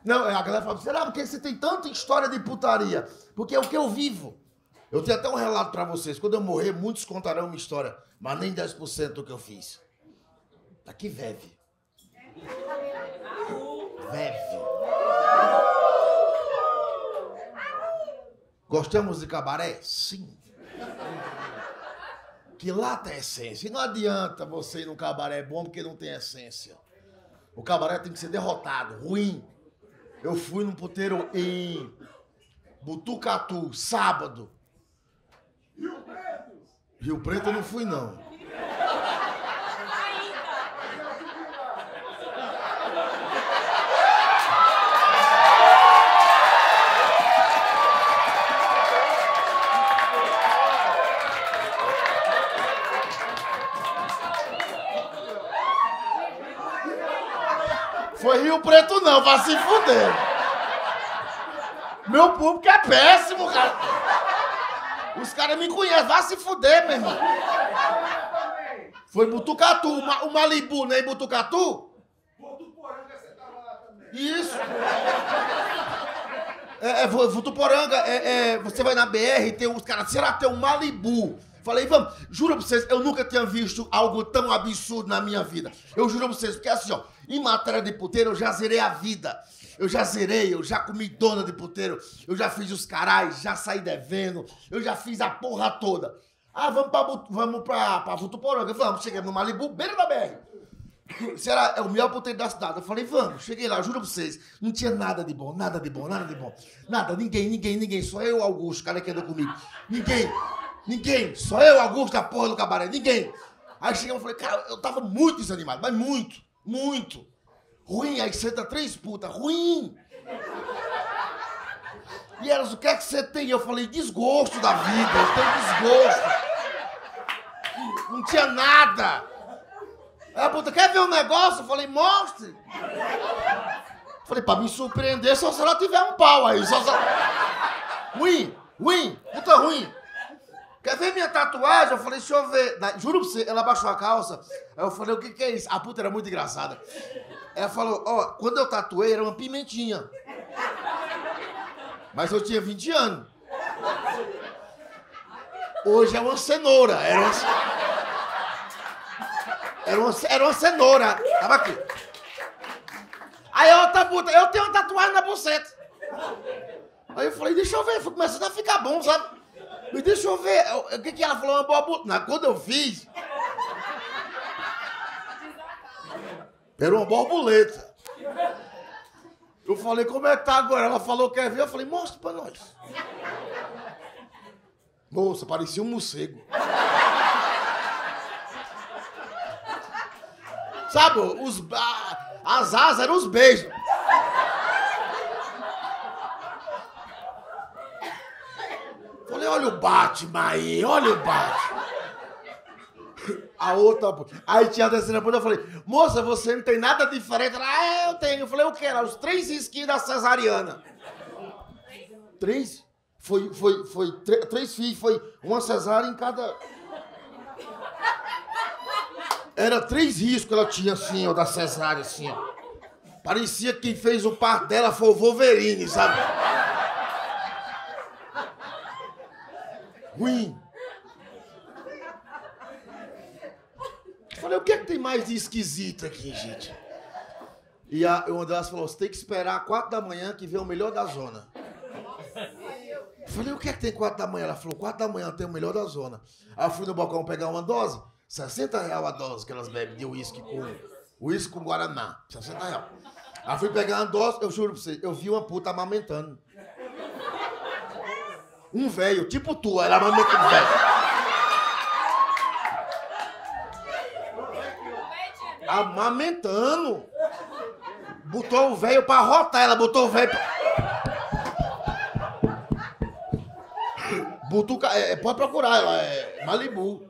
Não, a galera fala, será por que você tem tanta história de putaria? Porque é o que eu vivo. Eu tenho até um relato pra vocês. Quando eu morrer, muitos contarão uma história, mas nem 10% do que eu fiz. Tá aqui, Veve. Veve. Gostamos de cabaré? Sim. Que lá tem essência. E não adianta você ir num cabaré bom porque não tem essência. O cabaré tem que ser derrotado, ruim. Eu fui num puteiro em Botucatu, sábado. Rio Preto? Rio Preto eu não fui, não. Foi Rio Preto não, vai se fuder. Meu público é péssimo, cara. Os caras me conhecem, vai se fuder, meu irmão. Foi Botucatu, o Malibu, né? Em Botucatu? Votuporanga, você tava lá também. Isso. Votuporanga, você vai na BR, tem uns caras, será que tem um Malibu? Falei, vamos, juro pra vocês, eu nunca tinha visto algo tão absurdo na minha vida. Eu juro pra vocês, porque assim, ó, em matéria de puteiro, eu já zerei a vida. Eu já comi dona de puteiro, eu já fiz os carais, já saí devendo, eu já fiz a porra toda. Ah, vamos pra Votuporanga, vamos, cheguei no Malibu, beira da BR. Será, é o melhor puteiro da cidade. Eu falei, vamos, cheguei lá, juro pra vocês, não tinha nada de bom, nada de bom, nada de bom. Nada, ninguém, só eu, Augusto, o cara que andou comigo. Ninguém, só eu, Augusto, a porra do cabaré, ninguém. Aí chegamos e falei, cara, eu tava muito desanimado, mas muito. Ruim, aí senta 3 putas, ruim. E elas, o que é que você tem? Eu falei, desgosto da vida, eu tenho desgosto. Não tinha nada. Aí a puta, quer ver um negócio? Eu falei, mostre. Falei, pra me surpreender, só se ela tiver um pau aí. Ruim, puta ruim. Quer ver minha tatuagem? Eu falei, deixa eu ver. Juro pra você, ela baixou a calça. Aí eu falei, o que é isso? A puta era muito engraçada. Ela falou, ó, quando eu tatuei era uma pimentinha. Mas eu tinha 20 anos. Hoje é uma cenoura. Era uma cenoura. Tava aqui. Aí a outra puta, eu tenho uma tatuagem na buceta. Aí eu falei, deixa eu ver. Foi começando a ficar bom, sabe? Mas deixa eu ver. O que ela falou? Uma borboleta. Quando eu fiz... Era uma borboleta. Eu falei, como é que tá agora? Ela falou, quer ver? Eu falei, mostra pra nós. Moça, parecia um morcego. Sabe, as asas eram os beijos. Falei, olha o Batman aí, olha o Batman. A outra... Aí tinha a terceira puta, eu falei, moça, você não tem nada diferente? Ela, eu tenho. Eu falei, o que? Era os 3 risquinhos da cesariana. 3? Foi 3 filhos, foi uma cesárea em cada... Era 3 riscos que ela tinha, assim, ó, da cesárea, assim, ó. Parecia que quem fez o parto dela foi o Wolverine, sabe? Ruim. Falei, o que é que tem mais de esquisito aqui, gente? E uma delas falou, você tem que esperar 4 da manhã que vem o melhor da zona. Falei, o que é que tem 4 da manhã? Ela falou, 4 da manhã tem o melhor da zona. Aí eu fui no balcão pegar uma dose, R$60 a dose que elas bebem de uísque com guaraná, R$60. Aí eu fui pegar uma dose, eu juro pra você, eu vi uma puta amamentando. Um velho, tipo tu, ela amamentando um velho. Amamentando. Botou o velho pra arrotar, ela botou o velho pra... pode procurar, ela é Malibu.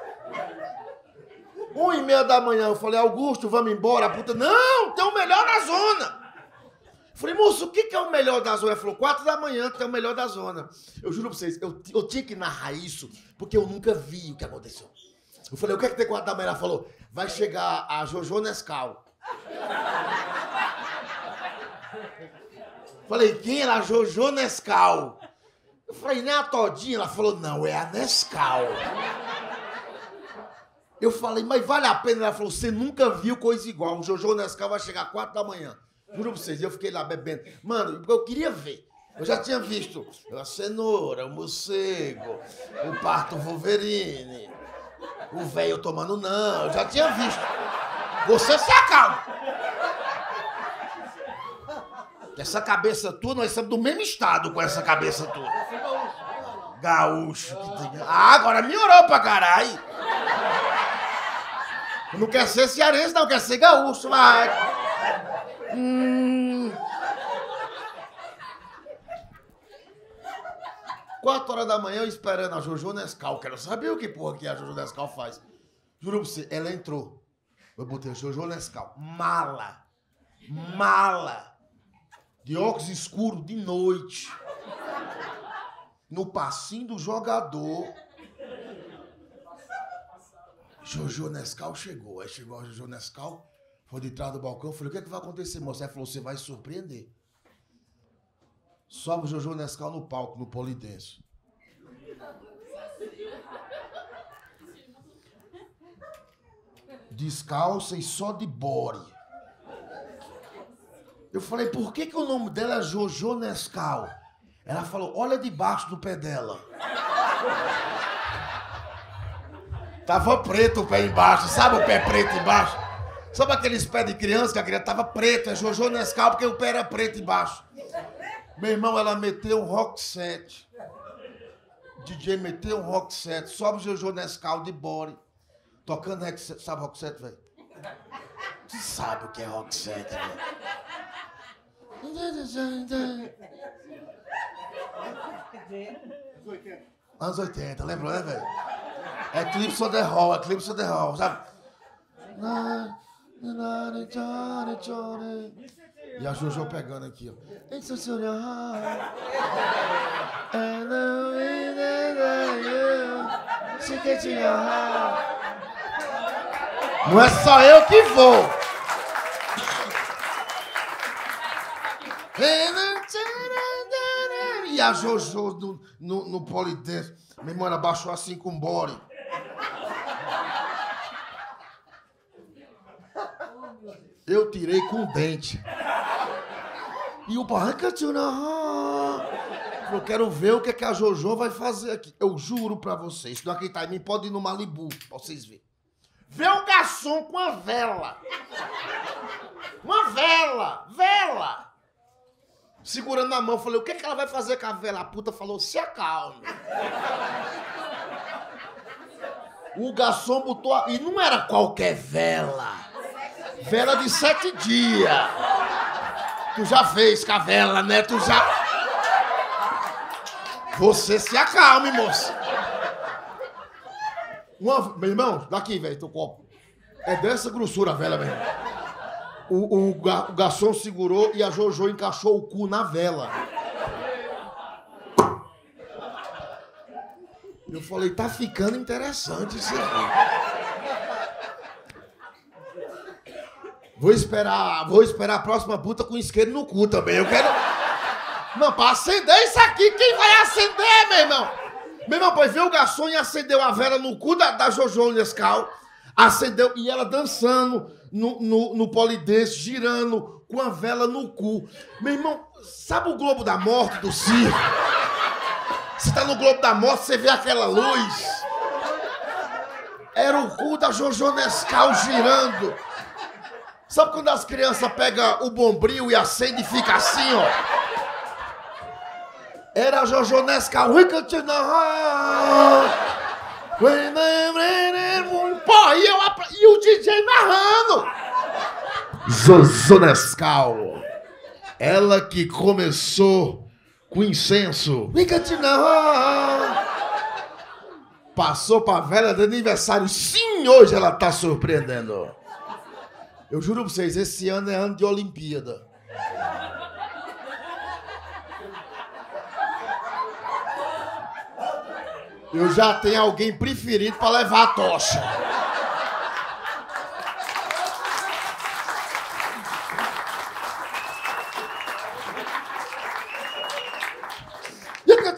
1h30 da manhã, eu falei, Augusto, vamos embora. A puta, não, tem o melhor da zona. Falei, moço, o que é o melhor da zona? Ela falou, 4 da manhã que tem o melhor da zona. Eu juro pra vocês, eu tinha que narrar isso, porque eu nunca vi o que aconteceu. Eu falei, o que é que tem 4 da manhã? Ela falou, vai chegar a Jojo Nescau. Falei, quem era? A Jojo Nescau. Eu falei, nem a Todinha? Ela falou, não, é a Nescau. Eu falei, mas vale a pena? Ela falou, você nunca viu coisa igual. O Jojo Nescau vai chegar às 4 da manhã. Juro pra vocês, eu fiquei lá bebendo. Mano, eu queria ver. Eu já tinha visto a cenoura, o morcego, o pato Wolverine, o velho tomando não. Eu já tinha visto. Você se acalma. Essa cabeça tua, nós estamos do mesmo estado com essa cabeça tua. Gaúcho. Que tem... Ah, agora melhorou pra caralho. Não quer ser cearense, não. Quer ser gaúcho. Vai. 4 horas da manhã eu esperando a Jojo Nescau. Quero saber o que porra que a Jojo Nescau faz. Juro pra você, ela entrou. Eu botei a Jojo Nescau. Mala. De óculos escuros de noite. No passinho do jogador. Jojo Nescau chegou. Aí chegou a Jojo Nescau, foi de trás do balcão. Eu falei, o que é que vai acontecer, moça? Ela falou, você vai surpreender. Sobe o Jojo Nescau no palco, no polidense. Descalça e só de body. Eu falei, por que o nome dela é Jojo Nescau? Ela falou, olha debaixo do pé dela. Tava preto o pé embaixo, sabe o pé preto embaixo? Sabe aqueles pés de criança que a criança tava preto, é Jojo Nescau porque o pé era preto embaixo. Meu irmão, ela meteu um rock set. DJ meteu um rock set, sobe o Jojo Nescau de body, tocando rock set. Sabe rock set, velho? Você sabe o que é rock set, velho? Anos 80, lembrou, né, velho? Eclipse of the Hall, sabe? E a Jojo pegando aqui, ó. Não é só eu que vou. E a Jojo no polidense. Minha irmã abaixou assim com body. Eu tirei com o dente. E o barranca eu quero ver o que a Jojo vai fazer aqui. Eu juro pra vocês. Se não acreditar em mim, pode ir no Malibu, pra vocês verem. Vê um garçom com uma vela. Uma vela. Segurando na mão, falei, o que ela vai fazer com a vela? A puta falou, se acalme. O garçom botou... E não era qualquer vela. Vela de 7 dias. Tu já fez com a vela, né? Tu já... Você se acalme, moça. Meu irmão, daqui, velho, teu copo. É dessa grossura a vela, velho. O garçom segurou e a Jojo encaixou o cu na vela. Eu falei, tá ficando interessante isso aqui. Vou esperar a próxima puta com isqueiro no cu também. Eu quero... Não, pra acender isso aqui, quem vai acender, meu irmão? Meu irmão, pois veio o garçom e acendeu a vela no cu da Jojo Nescau. Acendeu e ela dançando no polidense, girando com a vela no cu. Meu irmão, sabe o Globo da Morte do circo? Você tá no Globo da Morte, você vê aquela luz. Era o cu da Jojo Nescau girando. Sabe quando as crianças pegam o bombril e acendem e fica assim, ó? Era a Jojo Nescau. Pô, e o DJ narrando. Jojo Nescau. Ela que começou com incenso. Passou pra velha de aniversário. Sim, hoje ela tá surpreendendo. Eu juro pra vocês, esse ano é ano de Olimpíada. Eu já tenho alguém preferido pra levar a tocha.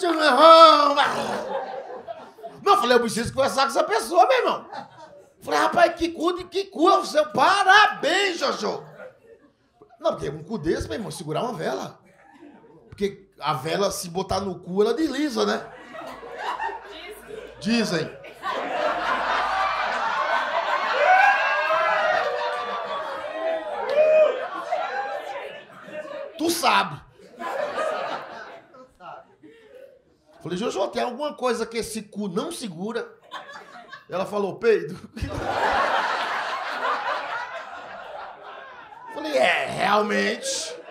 Não, eu falei, eu preciso conversar com essa pessoa, meu irmão. Falei, rapaz, que cu é o seu? Parabéns, Jojo. Não, porque um cu desse, meu irmão, segurar uma vela. Porque a vela, se botar no cu, ela desliza, né? Dizem. Tu sabe. Falei, Jojo, tem alguma coisa que esse cu não segura? Ela falou, peido. Falei, realmente.